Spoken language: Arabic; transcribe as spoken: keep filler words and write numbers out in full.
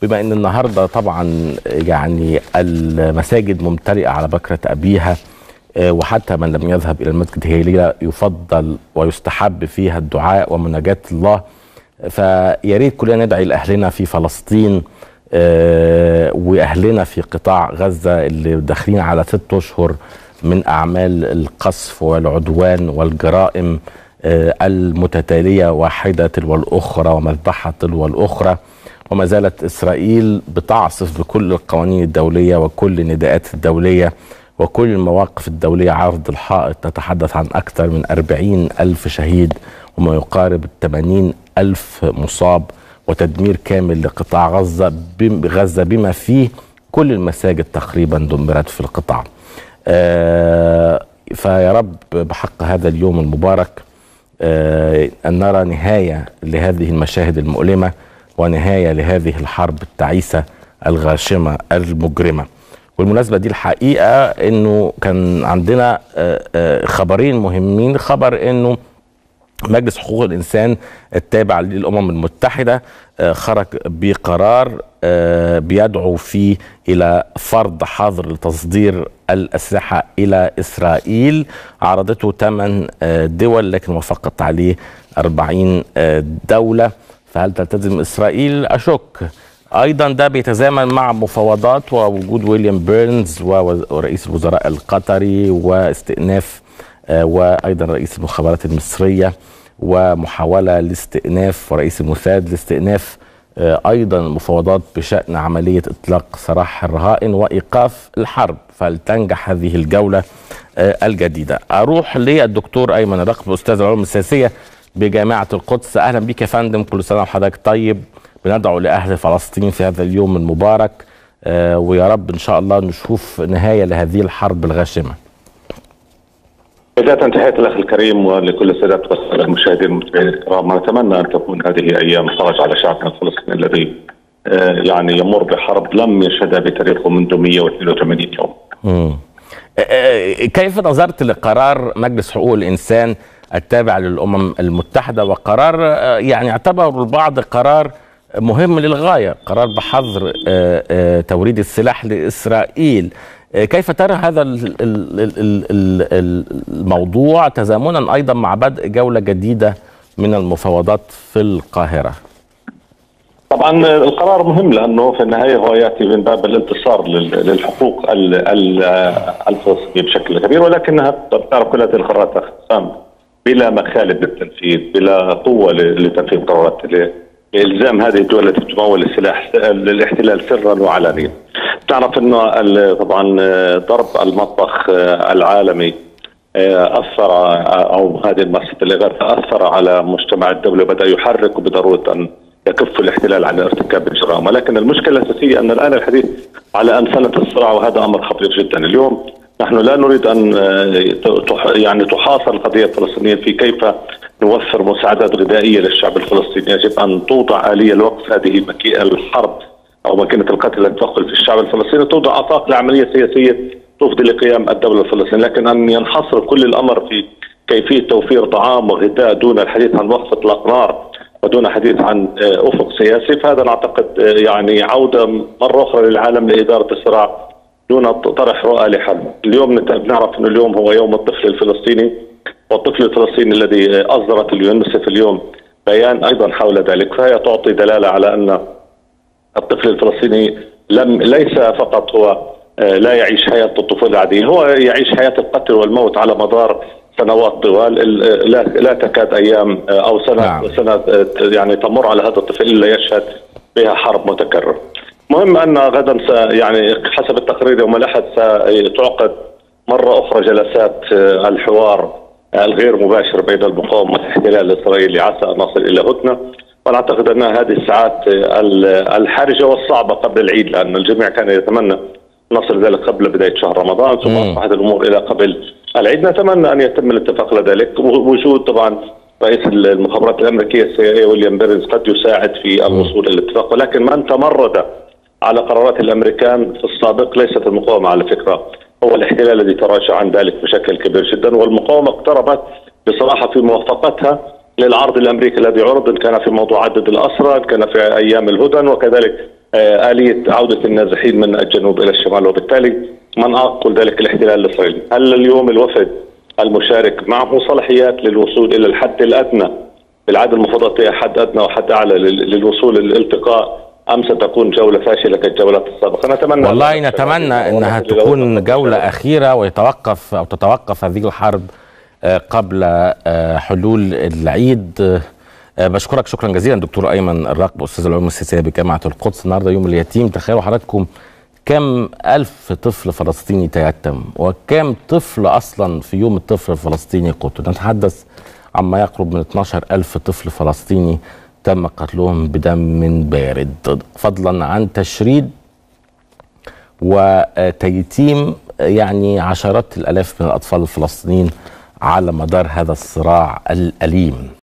بما ان النهارده طبعا يعني المساجد ممتلئه على بكره ابيها، وحتى من لم يذهب الى المسجد هي ليله يفضل ويستحب فيها الدعاء ومناجاه الله. فيا ريت كلنا ندعي لاهلنا في فلسطين واهلنا في قطاع غزه اللي داخلين على ست اشهر من اعمال القصف والعدوان والجرائم المتتاليه، واحده تلو الاخرى ومذبحه تلو الاخرى. وما زالت اسرائيل بتعصف بكل القوانين الدوليه وكل النداءات الدوليه وكل المواقف الدوليه عرض الحائط. تتحدث عن اكثر من أربعين ألف شهيد وما يقارب ثمانين ألف مصاب، وتدمير كامل لقطاع غزه غزه بما فيه كل المساجد تقريبا دمرت في القطاع. آه فيا رب بحق هذا اليوم المبارك آه أن نرى نهاية لهذه المشاهد المؤلمة ونهاية لهذه الحرب التعيسة الغاشمة المجرمة. والمناسبة دي الحقيقة أنه كان عندنا آه آه خبرين مهمين. خبر أنه مجلس حقوق الإنسان التابع للأمم المتحدة خرج بقرار بيدعو فيه إلى فرض حظر لتصدير الأسلحة إلى إسرائيل. عرضته ثمان دول لكن وافقت عليه أربعين دولة. فهل تلتزم إسرائيل؟ أشك. أيضا ده بيتزامن مع مفاوضات ووجود ويليام بيرنز ورئيس الوزراء القطري واستئناف وأيضا رئيس المخابرات المصرية ومحاولة لاستئناف ورئيس الموساد لاستئناف أيضا مفاوضات بشأن عملية إطلاق سراح الرهائن وإيقاف الحرب. فلتنجح هذه الجولة الجديدة. أروح للدكتور أيمن الرقب أستاذ العلوم السياسية بجامعة القدس. أهلا بك يا فندم، كل سنة وحضرتك طيب. بندعو لأهل فلسطين في هذا اليوم المبارك ويا رب إن شاء الله نشوف نهاية لهذه الحرب الغاشمة. بداية تحية الأخ الكريم ولكل السادة والمشاهدين المتابعين الكرام. نتمنى أن تكون هذه أيام فرج على شعبنا الفلسطيني الذي يعني يمر بحرب لم يشهدها بتاريخه منذ مئة واثنين وثمانين يوم. مم. كيف نظرت لقرار مجلس حقوق الإنسان التابع للأمم المتحدة، وقرار يعني اعتبره البعض قرار مهم للغاية، قرار بحظر توريد السلاح لإسرائيل؟ كيف ترى هذا الموضوع تزامنا أيضا مع بدء جولة جديدة من المفاوضات في القاهرة؟ طبعا القرار مهم لأنه في النهاية هو يأتي من باب الانتصار للحقوق الفلسطينية بشكل كبير، ولكنها تعرف كل هذه القرارات أخصام بلا مخالب للتنفيذ، بلا قوة لتنفيذ قرارات إلزام هذه الدول التي تمول السلاح للاحتلال سرا وعلانيا. تعرف انه طبعا ضرب المطبخ العالمي اثر، او هذه المؤسسه الاغاثه اثر على مجتمع الدوله، بدا يحرك بضروره ان يكف الاحتلال عن ارتكاب الجرائم. ولكن المشكله الاساسيه ان الان الحديث على انفنه الصراع، وهذا امر خطير جدا. اليوم نحن لا نريد ان يعني تحاصر القضيه الفلسطينيه في كيف نوفر مساعدات غذائيه للشعب الفلسطيني. يجب ان توضع اليه لوقف هذه الحرب او ماكينه القتل التي تدخل في الشعب الفلسطيني، توضع افاق لعمليه سياسيه تفضي لقيام الدوله الفلسطينيه. لكن ان ينحصر كل الامر في كيفيه توفير طعام وغذاء دون الحديث عن وقف اطلاق نار ودون حديث عن افق سياسي، فهذا نعتقد يعني عوده مره اخرى للعالم لاداره الصراع دون طرح رؤى لحل. اليوم نعرف ان اليوم هو يوم الطفل الفلسطيني، والطفل الفلسطيني الذي اصدرت اليونسف اليوم بيان ايضا حول ذلك، فهي تعطي دلاله على ان الطفل الفلسطيني لم ليس فقط هو لا يعيش حياه الطفوله العاديه، هو يعيش حياه القتل والموت على مدار سنوات طوال، لا, لا تكاد ايام او سنه سنه يعني تمر على هذا الطفل الا يشهد بها حرب متكرره. مهم ان غدا يعني حسب التقرير يوم الاحد ستعقد مره اخرى جلسات الحوار الغير مباشر بين المقاومه والاحتلال الاسرائيلي عسى ان نصل الى هدنه. ونعتقد ان هذه الساعات الحرجه والصعبه قبل العيد، لان الجميع كان يتمنى نصل ذلك قبل بدايه شهر رمضان، ثم اصبحت الامور الى قبل العيد. نتمنى ان يتم الاتفاق لذلك. وجود طبعا رئيس المخابرات الامريكيه السي اي ويليام بيرنز قد يساعد في الوصول الى الاتفاق، ولكن من تمرد على قرارات الامريكان في السابق ليست المقاومه على فكره، هو الاحتلال الذي تراجع عن ذلك بشكل كبير جدا. والمقاومه اقتربت بصراحه في موافقتها للعرض الامريكي الذي عرض، ان كان في موضوع عدد الاسرى، ان كان في ايام الهدن، وكذلك آلية عودة النازحين من الجنوب إلى الشمال، وبالتالي من أقول ذلك الاحتلال الإسرائيلي. هل اليوم الوفد المشارك معه صلاحيات للوصول إلى الحد الأدنى بالعدد المفاوضات هي حد أدنى وحد أعلى للوصول للالتقاء، أم ستكون جولة فاشلة كالجولات السابقة؟ نتمنى والله نتمنى أنها تكون جولة أخيرة ويتوقف أو تتوقف هذه الحرب قبل حلول العيد. بشكرك شكرا جزيلا دكتور أيمن الراقب أستاذ العلوم السياسية بجامعة القدس. النهارده يوم اليتيم، تخيلوا حضراتكم كم ألف طفل فلسطيني تيتم، وكم طفل أصلا في يوم الطفل الفلسطيني قتل. نتحدث عما يقرب من اثناشر ألف طفل فلسطيني تم قتلهم بدم بارد، فضلا عن تشريد وتيتيم يعني عشرات الآلاف من الأطفال الفلسطينيين على مدار هذا الصراع الأليم.